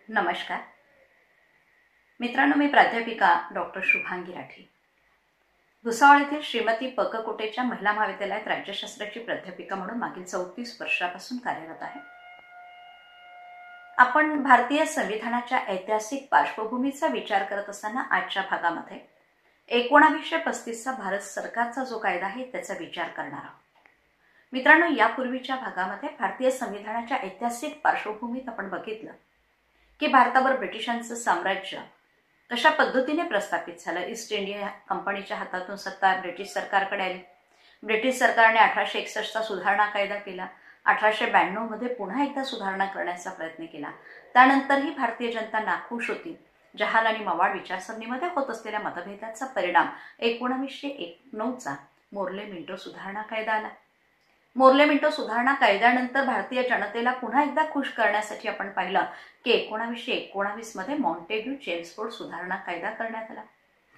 नमस्कार मित्रांनो, मी प्राध्यापिका डॉक्टर शुभांगी राठी भुसावळ येथील श्रीमती पककोटेच्या महिला महाविद्यालयात राज्यशास्त्राची प्राध्यापिका म्हणून मागील 34 वर्षापासून कार्यरत आहे। आपण भारतीय संविधानाच्या ऐतिहासिक पार्श्वभूमीचा विचार करत असताना आजच्या भागामध्ये 1935चा भारत सरकारचा जो कायदा आहे त्याचा विचार करणार आहोत। मित्रांनो, यापूर्वीच्या भागामध्ये भारतीय संविधानाच्या ऐतिहासिक पार्श्वभूमीत आपण बघितलं की भारतावर ब्रिटिशांचं साम्राज्य कशा पद्धतीने प्रस्थापित झालं। ईस्ट इंडिया कंपनीच्या हातातून सत्ता ब्रिटिश सरकारकडे आली। ब्रिटिश सरकारने 1861चा सुधारणा कायदा केला। 1892 मध्ये पुन्हा एकदा सुधारणा करण्याचा प्रयत्न केला। त्यानंतरही भारतीय जनता नाखुश होती। जहाल आणि मवाळ विचारसरणीमध्ये होत असलेल्या मतभेदाचा परिणाम 1909चा मोर्ले मिंटो सुधारणा कायदा आला। मोर्ले मिंटो सुधारणा कायद्यानंतर भारतीय जनतेला पुन्हा एकदा खुश करण्यासाठी आपण पाहिलं की 1919 मध्ये मॉन्टेग्यू चेम्सफोर्ड सुधारणा कायदा करण्यात आला।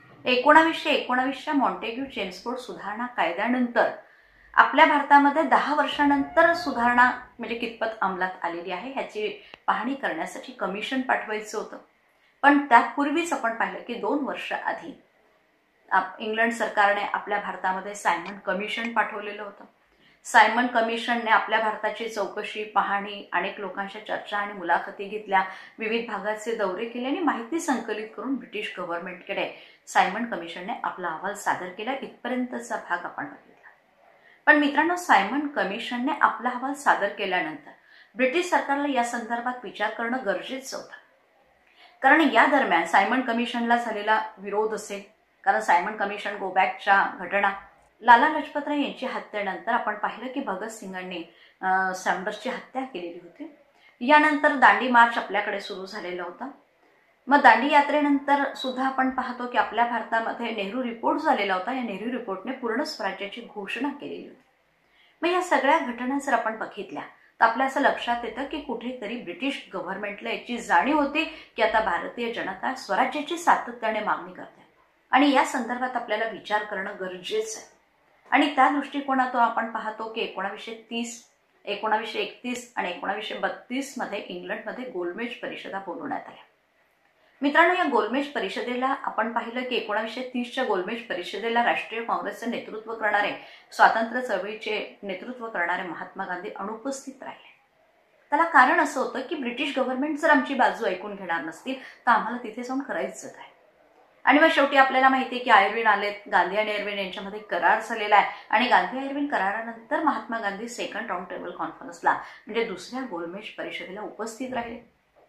1919च्या मॉन्टेग्यू चेम्सफोर्ड सुधारणा कायद्यानंतर आपल्या भारतामध्ये 10 वर्षांनंतर सुधारणा म्हणजे कितपत अंमलात आलेली आहे ह्याची पाहणी करण्यासाठी कमिशन पाठवायचं होतं। पण त्यापूर्वीच आपण पाहिलं की 2 वर्ष आधी इंग्लंड सरकारने आपल्या भारतामध्ये सायमन कमिशन पाठवलेलं होतं। सायमन कमिशनने आपल्या भारताची चौकशी, पाहणी, अनेक लोकांच्या चर्चा आणि मुलाखती घेतल्या, विविध भागाचे दौरे केले आणि माहिती संकलित करून ब्रिटिश गव्हर्नमेंटकडे सायमन कमिशनने आपला अहवाल सादर केला। इथपर्यंतचा भाग आपण बघितला। पण मित्रांनो, सायमन कमिशनने आपला अहवाल सादर केल्यानंतर ब्रिटिश सरकारला या संदर्भात विचार करणं गरजेचं होतं। कारण या दरम्यान सायमन कमिशनला झालेला विरोध असेल, कारण सायमन कमिशन गोबॅकच्या घटना, लाला लजपतराय यांची हत्येनंतर आपण पाहिलं की भगतसिंगांनी सॅम्डर्सची हत्या केलेली होती। यानंतर दांडी मार्च आपल्याकडे सुरू झालेला होता। मग दांडी यात्रेनंतर सुद्धा आपण पाहतो की आपल्या भारतामध्ये नेहरू रिपोर्ट झालेला होता। या नेहरू रिपोर्टने पूर्ण स्वराज्याची घोषणा केलेली होती। मग या सगळ्या घटना जर आपण बघितल्या तर आपल्या असं लक्षात येतं की कुठेतरी ब्रिटिश गव्हर्नमेंटला याची जाणीव होती की आता भारतीय जनता स्वराज्याची सातत्याने मागणी करते आणि या संदर्भात आपल्याला विचार करणं गरजेचं आहे। आणि त्या दृष्टिकोनातून आपण पाहतो की 1930, 1931 आणि 1932 मध्ये इंग्लंडमध्ये गोलमेज परिषदा बोलवण्यात आल्या। मित्रांनो, या गोलमेज परिषदेला आपण पाहिलं की 1930च्या गोलमेज परिषदेला राष्ट्रीय काँग्रेसचे नेतृत्व करणारे, स्वातंत्र्य चळवळीचे नेतृत्व करणारे महात्मा गांधी अनुपस्थित राहिले। त्याला कारण असं होतं की ब्रिटिश गव्हर्नमेंट जर आमची बाजू ऐकून घेणार नसतील तर आम्हाला तिथे जाऊन करायचं काय। आणि मग शेवटी आपल्याला माहिती आहे की आयर्विन आलेत, गांधी आणि आयर्विन यांच्यामध्ये करार झालेला आहे आणि गांधी आयर्विन करारानंतर Mahatma Gandhi second round table कॉन्फरन्सला म्हणजे दुसऱ्या गोलमेज परिषदेला उपस्थित राहिले।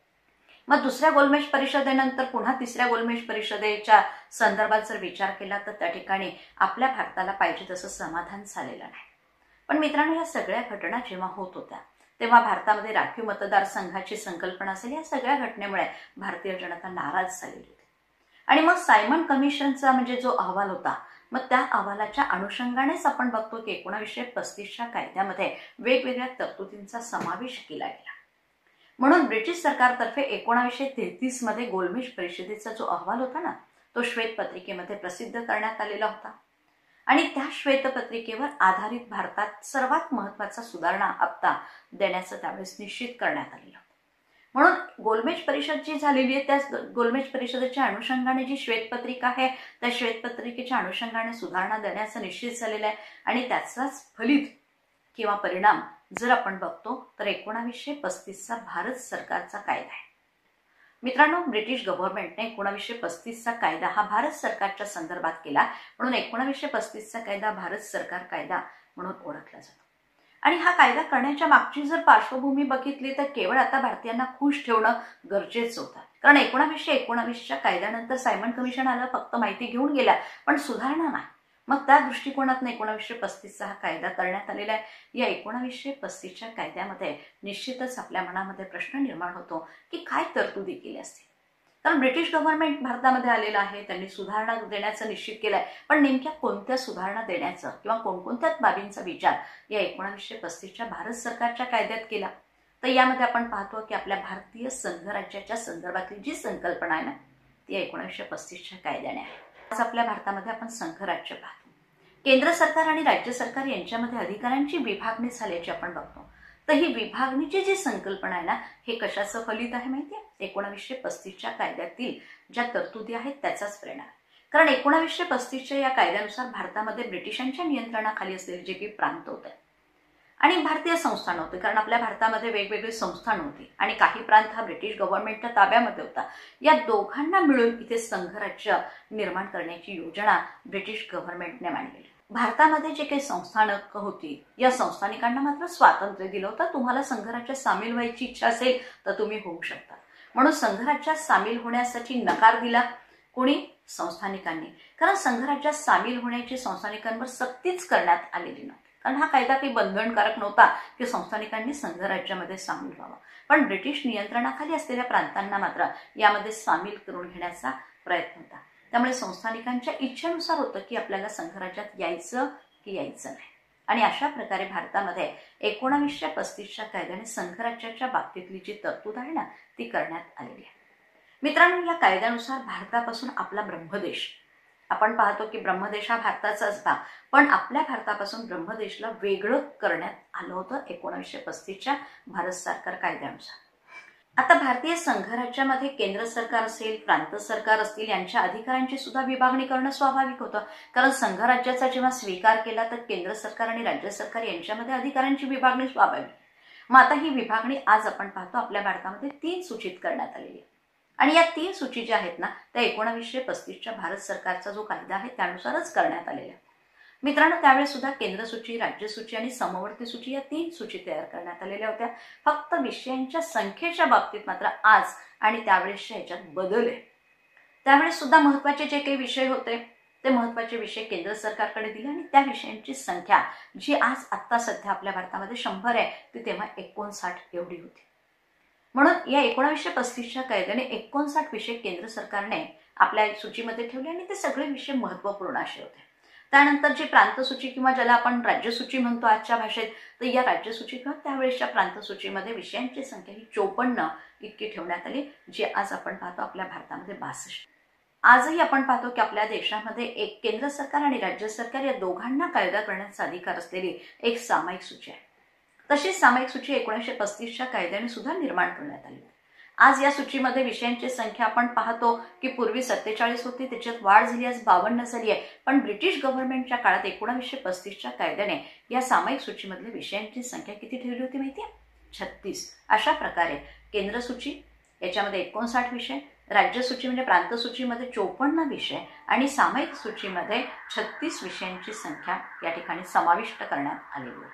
मग दुसऱ्या गोलमेज परिषदेनंतर पुन्हा तिसऱ्या गोलमेज परिषदेच्या संदर्भात जर विचार केला तर त्या ठिकाणी आपल्या भारताला पाहिजे तसं समाधान झालेलं नाही। पण मित्रांनो, या सगळ्या घटना जेव्हा होत होत्या तेव्हा भारतामध्ये राखीव मतदारसंघाची संकल्पना असेल, या सगळ्या घटनेमुळे भारतीय जनता नाराज झालेली होती। आणि मग सायमन कमिशनचा म्हणजे जो अहवाल होता, मग त्या अहवालाच्या अनुषंगानेच आपण बघतो की 1935च्या कायद्यामध्ये वेगवेगळ्या तरतुदींचा समावेश केला गेला। म्हणून ब्रिटिश सरकारतर्फे 1933 मध्ये गोलमेज परिषदेचा जो अहवाल होता ना, तो श्वेतपत्रिकेमध्ये प्रसिद्ध करण्यात आलेला होता आणि त्या श्वेतपत्रिकेवर आधारित भारतात सर्वात महत्त्वाचा सुधारणा हप्ता देण्याचं त्यावेळेस निश्चित करण्यात आलेलं होतं। म्हणून गोलमेज परिषद जी झालेली आहे त्या गोलमेज परिषदेच्या अनुषंगाने जी श्वेतपत्रिका आहे त्या श्वेतपत्रिकेच्या अनुषंगाने सुधारणा देण्याचं निश्चित झालेलं आहे आणि त्याचाच फलित किंवा परिणाम जर आपण बघतो तर 1935चा भारत सरकारचा कायदा आहे। मित्रांनो, ब्रिटिश गव्हर्नमेंटने 1935चा कायदा हा भारत सरकारच्या संदर्भात केला, म्हणून 1935चा कायदा भारत सरकार कायदा म्हणून ओळखला जातो। आणि हा कायदा करण्याच्या मागची जर पार्श्वभूमी बघितली तर केवळ आता भारतीयांना खुश ठेवणं गरजेचं होतं। कारण 1919च्या कायद्यानंतर सायमन कमिशन आलं, फक्त माहिती घेऊन गेल्या पण सुधारणा नाही। मग त्या दृष्टिकोनातून 1935चा हा कायदा करण्यात आलेला आहे। या 1935च्या कायद्यामध्ये निश्चितच आपल्या मनामध्ये प्रश्न निर्माण होतो की काय तरतुदी केल्या असतील। कारण ब्रिटिश गव्हर्नमेंट भारतामध्ये आलेलं आहे, त्यांनी सुधारणा देण्याचं निश्चित केलंय, पण नेमक्या कोणत्या सुधारणा देण्याचं किंवा कोणकोणत्या बाबींचा विचार या 1935च्या भारत सरकारच्या कायद्यात केला। तर यामध्ये आपण पाहतो की आपल्या भारतीय संघराज्याच्या संदर्भातली जी संकल्पना आहे ना ती 1935च्या कायद्याने आहे। आज आपल्या भारतामध्ये आपण संघराज्य पाहतो। केंद्र सरकार आणि राज्य सरकार यांच्यामध्ये अधिकारांची विभागणी झाल्याची आपण बघतो। तर ही विभागणीची जी संकल्पना आहे ना, हे कशाचं फलित आहे माहितीये? 1935च्या कायद्यातील ज्या तरतुदी आहेत त्याचाच परिणाम. कारण 1935च्या या कायद्यानुसार भारतामध्ये ब्रिटिशांच्या नियंत्रणाखाली असलेले जे काही प्रांत होते आणि भारतीय संस्थान होते, कारण आपल्या भारतामध्ये वेगवेगळी संस्थान होती आणि काही प्रांत हा ब्रिटिश गव्हर्नमेंटच्या ताब्यामध्ये होता. या दोघांना मिळून इथे संघराज्य निर्माण करण्याची योजना ब्रिटिश गव्हर्नमेंटने मांडलेली. भारतामध्ये जे काही संस्थानक होती, या संस्थानिकांना मात्र स्वातंत्र्य दिलं होतं. तुम्हाला संघराज्यात सामील व्हायची इच्छा असेल तर तुम्ही होऊ शकता. म्हणून संघराज्यात सामील होण्यासाठी नकार दिला कोणी? संस्थानिकांनी. कारण संघराज्यात सामील होण्याची संस्थानिकांवर सक्तीच करण्यात आलेली नव्हती. कारण हा कायदा काही बंधनकारक नव्हता की संस्थानिकांनी संघराज्यामध्ये सामील व्हावं. पण ब्रिटिश नियंत्रणाखाली असलेल्या प्रांतांना मात्र यामध्ये सामील करून घेण्याचा प्रयत्न होता. त्यामुळे संस्थानिकांच्या इच्छेनुसार होतं की आपल्याला संघराज्यात यायचं की यायचं नाही. आणि अशा प्रकारे भारतामध्ये 1935च्या कायद्याने संघराज्याच्या बाबतीतली जी तरतूद आहे ना, ती करण्यात आलेली आहे. मित्रांनो, या कायद्यानुसार भारतापासून आपला ब्रह्मदेश, आपण पाहतो की ब्रह्मदेश हा भारताचाच भाग, पण आपल्या भारतापासून ब्रह्मदेशला वेगळं करण्यात आलं होतं 1935च्या भारत सरकार कायद्यानुसार. आता भारतीय संघराज्यामध्ये केंद्र सरकार असेल, प्रांत सरकार असतील, यांच्या अधिकारांची सुद्धा विभागणी करणं स्वाभाविक होतं. कारण संघराज्याचा जेव्हा स्वीकार केला तर केंद्र सरकार आणि राज्य सरकार यांच्यामध्ये अधिकारांची विभागणी स्वाभाविक. मग आता ही विभागणी आज आपण पाहतो आपल्या भारतामध्ये 3 सूचित करण्यात आलेली आहे. आणि या 3 सूची ज्या आहेत ना, त्या 1935च्या भारत सरकारचा जो कायदा आहे त्यानुसारच करण्यात आलेल्या. मित्रांनो, त्यावेळेस सुद्धा केंद्र सूची, राज्य सूची आणि समवर्ती सूची या 3 सूची तयार करण्यात आलेल्या होत्या. फक्त विषयांच्या संख्येच्या बाबतीत मात्र आज आणि त्यावेळेसच्या ह्याच्यात बदल आहे. त्यावेळेस सुद्धा महत्वाचे जे काही विषय होते ते महत्वाचे विषय केंद्र सरकारकडे दिले आणि त्या विषयांची संख्या जी आज आत्ता सध्या आपल्या भारतामध्ये 100 आहे, ती तेव्हा 59 एवढी होती. म्हणून या 1935च्या कायद्याने 59 विषय केंद्र सरकारने आपल्या सूचीमध्ये ठेवले आणि ते सगळे विषय महत्वपूर्ण असे होते. त्यानंतर जी प्रांत सूची किंवा ज्याला आपण राज्यसूची म्हणतो आजच्या भाषेत, तर या राज्यसूची किंवा त्यावेळेसच्या प्रांत सूचीमध्ये विषयांची संख्या ही 54 इतकी ठेवण्यात आली, जी आज आपण पाहतो आपल्या भारतामध्ये 62. आजही आपण पाहतो की आपल्या देशामध्ये एक केंद्र सरकार आणि राज्य सरकार या दोघांना कायदा करण्याचा अधिकार असलेली एक सामायिक सूची आहे. तशीच सामायिक सूची 1935च्या कायद्याने सुद्धा निर्माण करण्यात आली. आज या सूचीमध्ये विषयांची संख्या आपण पाहतो की पूर्वी 47 होती, त्याच्यात वाढ झाली, आज 52 झाली आहे. पण ब्रिटिश गव्हर्नमेंटच्या काळात 1935च्या कायद्याने या सामायिक सूचीमधल्या विषयांची संख्या किती ठेवली होती माहिती आहे? 36. अशा प्रकारे केंद्र सूची याच्यामध्ये 59 विषय, राज्य सूची म्हणजे प्रांत सूचीमध्ये 54 विषय आणि सामायिक सूचीमध्ये 36 विषयांची संख्या या ठिकाणी समाविष्ट करण्यात आलेली होती.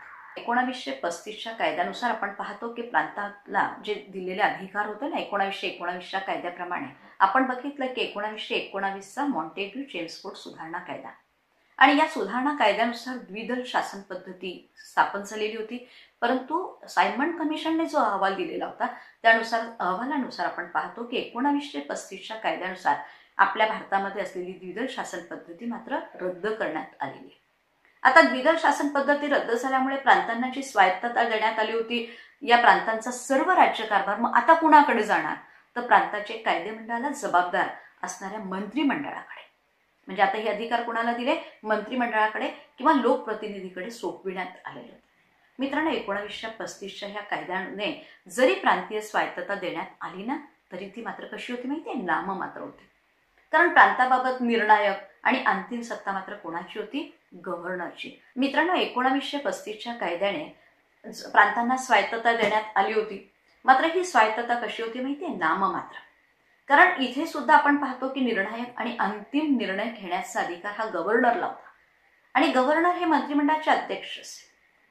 1935च्या कायद्यानुसार आपण पाहतो की प्रांताला जे दिलेले अधिकार होते ना 1919च्या कायद्याप्रमाणे, आपण बघितलं की 1919चा मॉन्टेग्यू चेम्सफोर्ड सुधारणा कायदा आणि या सुधारणा कायद्यानुसार द्विदल शासन पद्धती स्थापन झालेली होती. परंतु सायमन कमिशनने जो अहवाल दिलेला होता त्यानुसार अहवालानुसार आपण पाहतो की 1935च्या कायद्यानुसार आपल्या भारतामध्ये असलेली द्विदल शासन पद्धती मात्र रद्द करण्यात आलेली आहे. आता द्विदल शासन पद्धती रद्द झाल्यामुळे प्रांतांना जी स्वायत्तता देण्यात आली होती, या प्रांतांचा सर्व राज्यकारभार मग आता कुणाकडे जाणार? तर प्रांताचे कायदेमंडळाला जबाबदार असणाऱ्या मंत्रिमंडळाकडे. म्हणजे आता हे अधिकार कुणाला दिले? मंत्रिमंडळाकडे किंवा लोकप्रतिनिधीकडे सोपविण्यात आलेले होते. मित्रांनो, 1935च्या ह्या कायद्याने जरी प्रांतीय स्वायत्तता देण्यात आली ना, तरी ती मात्र कशी होती माहितीये? नाममात्र होती. कारण प्रांताबाबत निर्णायक आणि अंतिम सत्ता मात्र कोणाची होती? गव्हर्नरची. मित्रांनो, 1935च्या कायद्याने प्रांतांना स्वायत्तता देण्यात आली होती, मात्र ही स्वायत्तता कशी होती माहितीये? नाममात्र. कारण इथे सुद्धा आपण पाहतो की निर्णायक आणि अंतिम निर्णय घेण्याचा अधिकार हा गव्हर्नरला होता आणि गव्हर्नर हे मंत्रिमंडळाचे अध्यक्ष असे.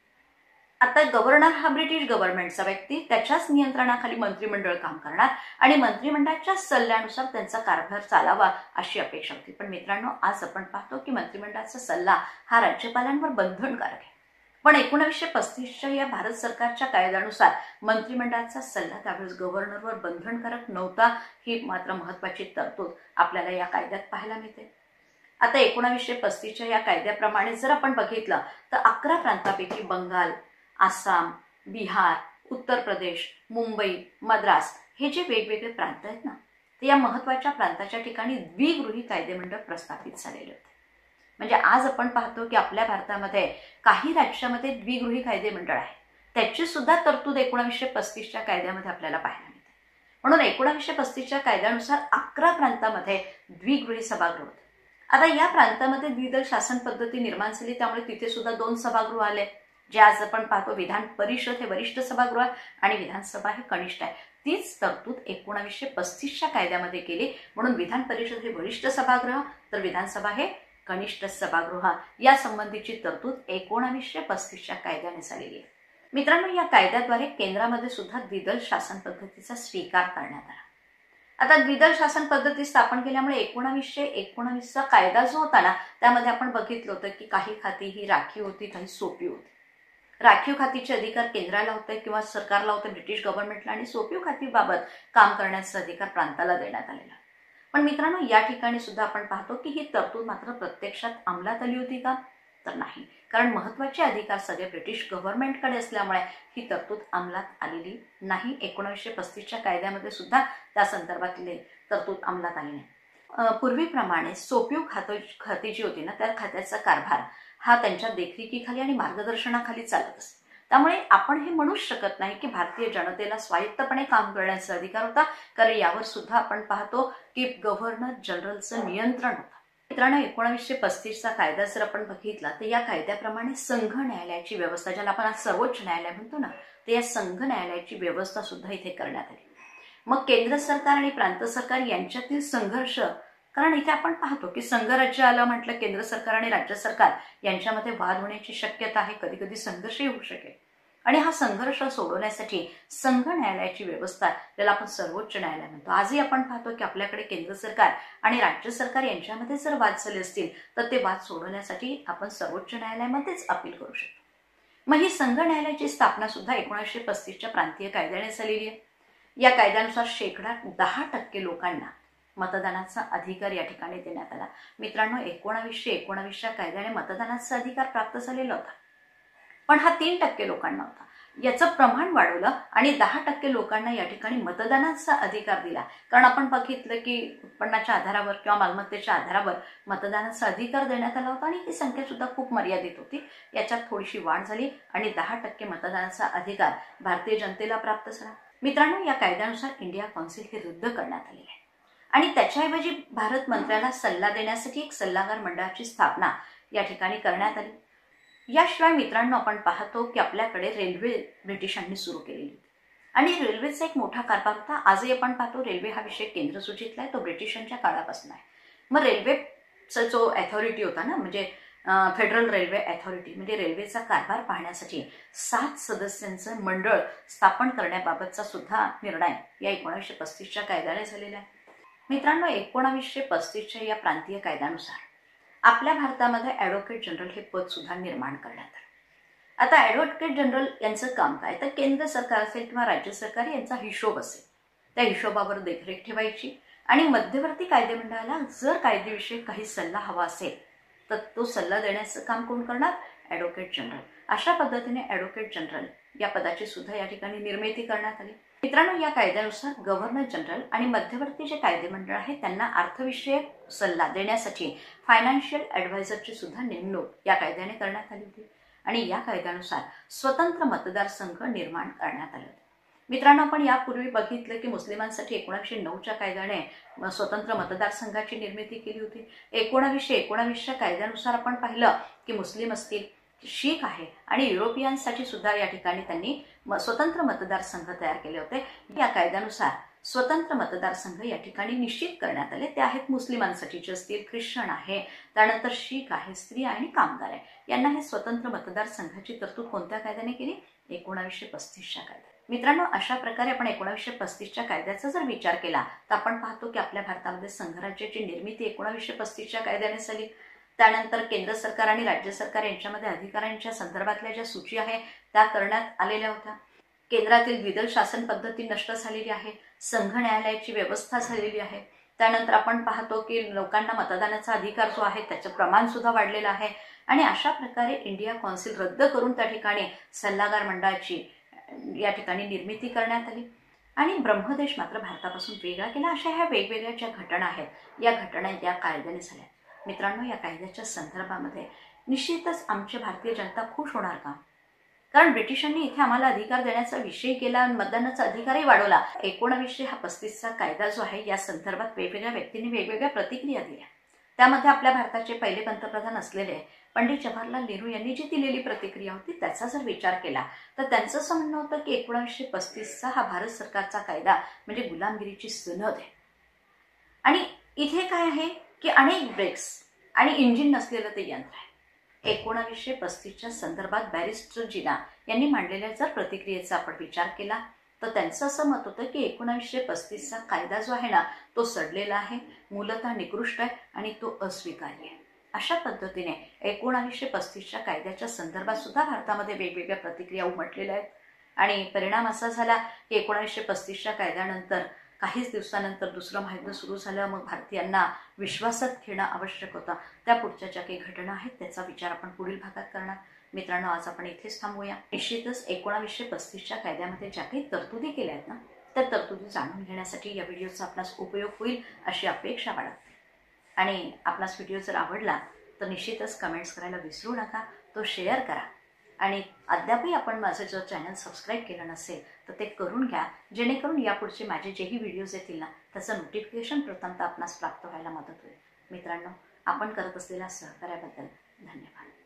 आता गव्हर्नर हा ब्रिटिश गव्हर्नमेंटचा व्यक्ती, त्याच्याच नियंत्रणाखाली मंत्रिमंडळ काम करणार आणि मंत्रिमंडळाच्या सल्ल्यानुसार त्यांचा कारभार चालावा अशी अपेक्षा होती. पण मित्रांनो, आज आपण पाहतो की मंत्रिमंडळाचा सल्ला हा राज्यपालांवर बंधनकारक आहे. पण 1935च्या या भारत सरकारच्या कायद्यानुसार मंत्रिमंडळाचा सल्ला त्यावेळेस गव्हर्नरवर बंधनकारक नव्हता. ही मात्र महत्वाची तरतूद आपल्याला या कायद्यात पाहायला मिळते. आता 1935च्या या कायद्याप्रमाणे जर आपण बघितलं तर 11 प्रांतापैकी बंगाल, आसाम, बिहार, उत्तर प्रदेश, मुंबई, मद्रास हे जे वेगवेगळे प्रांत आहेत ना, ते या महत्वाच्या प्रांताच्या ठिकाणी द्विगृही कायदेमंडळ प्रस्थापित झालेले होते. म्हणजे आज आपण पाहतो की आपल्या भारतामध्ये काही राज्यामध्ये द्विगृही कायदेमंडळ आहे त्याची सुद्धा तरतूद 1935च्या कायद्यामध्ये आपल्याला पाहायला मिळते. म्हणून 1935च्या कायद्यानुसार 11 प्रांतामध्ये द्विगृही सभागृह होते. आता या प्रांतामध्ये द्विदल शासन पद्धती निर्माण झाली, त्यामुळे तिथे सुद्धा 2 सभागृह आले, जे आज आपण पाहतो. विधान परिषद हे वरिष्ठ सभागृह आणि विधानसभा हे कनिष्ठ आहे. तीच तरतूद 1935च्या कायद्यामध्ये केली. म्हणून विधान परिषद हे वरिष्ठ सभागृह तर विधानसभा हे कनिष्ठ सभागृह या संबंधीची तरतूद 1935च्या कायद्याने झालेली आहे. मित्रांनो, या कायद्याद्वारे केंद्रामध्ये सुद्धा द्विदल शासन पद्धतीचा स्वीकार करण्यात आला. आता द्विदल शासन पद्धती स्थापन केल्यामुळे 1919चा कायदा जो होता ना, त्यामध्ये आपण बघितलं होतं की काही खाती ही राखीव होती, काही सोपी होती. राखीव खातीचे अधिकार केंद्राला होते किंवा सरकारला होते, ब्रिटिश गव्हर्नमेंटला, आणि सोपीव खातीबाबत काम करण्याचा अधिकार प्रांताला देण्यात आलेला. पण मित्रांनो, या ठिकाणी सुद्धा आपण पाहतो की ही तरतूद मात्र प्रत्यक्षात अंमलात आली होती का, तर नाही. कारण महत्वाचे अधिकार सगळे ब्रिटिश गव्हर्नमेंटकडे असल्यामुळे ही तरतूद अंमलात आलेली नाही. 1935च्या कायद्यामध्ये सुद्धा त्या संदर्भातली तरतूद अंमलात आली नाही. पूर्वीप्रमाणे सोपीव खाती जी होती ना, त्या खात्याचा कारभार हा त्यांच्या देखरेखीखाली आणि मार्गदर्शनाखाली चालत असते. त्यामुळे आपण हे म्हणूच शकत नाही की भारतीय जनतेला स्वायत्तपणे काम करण्याचा अधिकार होता, कारण यावर सुद्धा आपण पाहतो की गव्हर्नर जनरलचं नियंत्रण होतं. मित्रांनो, 1935चा कायदा जर आपण बघितला तर या कायद्याप्रमाणे संघ न्यायालयाची व्यवस्था, ज्याला आपण आज सर्वोच्च न्यायालय म्हणतो ना, तर या संघ न्यायालयाची व्यवस्था सुद्धा इथे करण्यात आली. मग केंद्र सरकार आणि प्रांत सरकार यांच्यातील संघर्ष, कारण इथे आपण पाहतो की संघराज्य आलं म्हटलं केंद्र सरकार आणि राज्य सरकार यांच्यामध्ये वाद होण्याची शक्यता आहे, कधी कधी संघर्षही होऊ शकेल. आणि हा संघर्ष सोडवण्यासाठी संघ न्यायालयाची व्यवस्था, ज्याला आपण सर्वोच्च न्यायालय म्हणतो, आजही आपण पाहतो की आपल्याकडे केंद्र सरकार आणि राज्य सरकार यांच्यामध्ये जर वाद झाले असतील तर ते वाद सोडवण्यासाठी आपण सर्वोच्च न्यायालयामध्येच अपील करू शकतो. मग ही संघ न्यायालयाची स्थापना सुद्धा 1935च्या प्रांतीय कायद्याने झालेली आहे. या कायद्यानुसार 10% लोकांना मतदानाचा अधिकार या ठिकाणी देण्यात आला. मित्रांनो, 1919च्या कायद्याने मतदानाचा अधिकार प्राप्त झालेला होता, पण हा 3% लोकांना होता. याचं प्रमाण वाढवलं आणि 10% लोकांना या ठिकाणी मतदानाचा अधिकार दिला. कारण आपण बघितलं की उत्पन्नाच्या आधारावर किंवा मालमत्तेच्या आधारावर मतदानाचा अधिकार देण्यात आला होता आणि ही संख्या सुद्धा खूप मर्यादित होती. याच्यात थोडीशी वाढ झाली आणि 10% मतदानाचा अधिकार भारतीय जनतेला प्राप्त झाला. मित्रांनो, या कायद्यानुसार इंडिया कौन्सिल हे रद्द करण्यात आलेले आहे आणि त्याच्याऐवजी भारत मंत्र्याला सल्ला देण्यासाठी एक सल्लागार मंडळाची स्थापना या ठिकाणी करण्यात आली. याशिवाय मित्रांनो, आपण पाहतो की आपल्याकडे रेल्वे ब्रिटिशांनी सुरू केलेली होती आणि रेल्वेचा एक मोठा कारभार होता. आजही आपण पाहतो रेल्वे हा विषय केंद्रसूचीतला आहे, तो ब्रिटिशांच्या काळापासून आहे. मग रेल्वेचा जो अथॉरिटी होता ना, म्हणजे फेडरल रेल्वे अथॉरिटी, म्हणजे रेल्वेचा कारभार पाहण्यासाठी 7 सदस्यांचं मंडळ स्थापन करण्याबाबतचा सुद्धा निर्णय या 1935च्या कायद्याने झालेला आहे. मित्रांनो, 1935च्या या प्रांतीय कायद्यानुसार आपल्या भारतामध्ये ॲडव्होकेट जनरल हे पद सुद्धा निर्माण करण्यात आले. आता ॲडव्होकेट जनरल यांचं काम काय, तर केंद्र सरकार असेल किंवा राज्य सरकार यांचा हिशोब असेल, त्या हिशोबावर देखरेख ठेवायची आणि मध्यवर्ती कायदेमंडळाला जर कायदेविषयी काही सल्ला हवा असेल तर तो सल्ला देण्याचं काम कोण करणार, ॲडव्होकेट जनरल. अशा पद्धतीने ॲडव्होकेट जनरल या पदाची सुद्धा या ठिकाणी निर्मिती करण्यात आली. मित्रांनो, या कायद्यानुसार गव्हर्नर जनरल आणि मध्यवर्ती जे कायदेमंडळ आहे त्यांना अर्थविषयक सल्ला देण्यासाठी फायनान्शियल ॲडवायझरची सुद्धा नेमणूक या कायद्याने करण्यात आली होती आणि या कायद्यानुसार स्वतंत्र मतदारसंघ निर्माण करण्यात आले होते. मित्रांनो, आपण यापूर्वी बघितलं की मुस्लिमांसाठी 1909च्या कायद्याने स्वतंत्र मतदारसंघाची निर्मिती केली होती. 1919च्या कायद्यानुसार आपण पाहिलं की मुस्लिम असतील, शीख आहे आणि युरोपियनसाठी सुद्धा या ठिकाणी त्यांनी स्वतंत्र मतदारसंघ तयार केले होते. या कायद्यानुसार स्वतंत्र मतदारसंघ या ठिकाणी निश्चित करण्यात आले. ते आहेत मुस्लिमांसाठीचे असतील, ख्रिश्चन आहे, त्यानंतर शीख आहे, स्त्री आणि कामगार आहे. यांना हे स्वतंत्र मतदारसंघाची तरतूद कोणत्या कायद्याने केली, 1935च्या कायद्यात. मित्रांनो, अशा प्रकारे आपण 1935च्या कायद्याचा जर विचार केला तर आपण पाहतो की आपल्या भारतामध्ये संघराज्याची निर्मिती 1935च्या कायद्याने झाली. त्यानंतर केंद्र सरकार आणि राज्य सरकार यांच्यामध्ये अधिकारांच्या संदर्भातल्या ज्या सूची आहे त्या करण्यात आलेल्या होत्या. केंद्रातील द्विदल शासन पद्धती नष्ट झालेली आहे, संघ न्यायालयाची व्यवस्था झालेली आहे. त्यानंतर आपण पाहतो की लोकांना मतदानाचा अधिकार जो आहे त्याचं प्रमाण सुद्धा वाढलेलं आहे आणि अशा प्रकारे इंडिया कौन्सिल रद्द करून त्या ठिकाणी सल्लागार मंडळाची या ठिकाणी निर्मिती करण्यात आली आणि ब्रह्मदेश मात्र भारतापासून वेगळा केला. अशा ह्या वेगवेगळ्या ज्या घटना आहेत या घटना या कायद्याने झाल्या. मित्रांनो, या कायद्याच्या संदर्भामध्ये निश्चितच आमची भारतीय जनता खुश होणार का, कारण ब्रिटिशांनी इथे आम्हाला अधिकार देण्याचा विषय केला, मतदानाचा अधिकारही वाढवला. 1935चा कायदा जो आहे या संदर्भात वेगवेगळ्या व्यक्तींनी वेगवेगळ्या प्रतिक्रिया दिल्या. त्यामध्ये आपल्या भारताचे पहिले पंतप्रधान असलेले पंडित जवाहरलाल नेहरू यांनी जी दिलेली प्रतिक्रिया होती त्याचा जर विचार केला तर त्यांचं असं म्हणणं होतं की 1935चा हा भारत सरकारचा कायदा म्हणजे गुलामगिरीची सनद आहे. आणि इथे काय आहे की अनेक ब्रेक्स आणि इंजिन नसलेलं ते यंत्र आहे. 1935च्या संदर्भात बॅरिस्टर जिना यांनी मांडलेल्या जर प्रतिक्रियेचा आपण विचार केला तर त्यांचं असं मत होतं की 1935चा कायदा जो आहे ना तो सडलेला आहे, मूलतः निकृष्ट आहे आणि तो अस्वीकार्य आहे. अशा पद्धतीने 1935च्या कायद्याच्या संदर्भात सुद्धा भारतामध्ये वेगवेगळ्या प्रतिक्रिया उमटलेल्या आहेत. आणि परिणाम असा झाला की 1935च्या कायद्यानंतर काहीच दिवसानंतर दुसरं महायुद्ध सुरू झालं. मग भारतीयांना विश्वासात घेणं आवश्यक होतं. त्या पुढच्या ज्या काही घटना आहेत त्याचा विचार आपण पुढील भागात करणार. मित्रांनो, आज आपण इथेच थांबूया. निश्चितच 1935च्या कायद्यामध्ये ज्या काही तरतुदी केल्या आहेत ना त्या तरतुदी जाणून घेण्यासाठी या व्हिडिओचा आपणास उपयोग होईल अशी अपेक्षा बाळगते. आणि आपणास व्हिडिओ जर आवडला तर निश्चितच कमेंट्स करायला विसरू नका, तो शेअर करा. आणि अद्यापही आपण माझं जर चॅनल सबस्क्राईब केलं नसेल तर ते करून घ्या, जेणेकरून यापुढचे माझे जेही व्हिडिओज येतील ना त्याचं नोटिफिकेशन प्रथमतः आपणास प्राप्त व्हायला मदत होईल. मित्रांनो, आपण करत असलेल्या सहकार्याबद्दल धन्यवाद.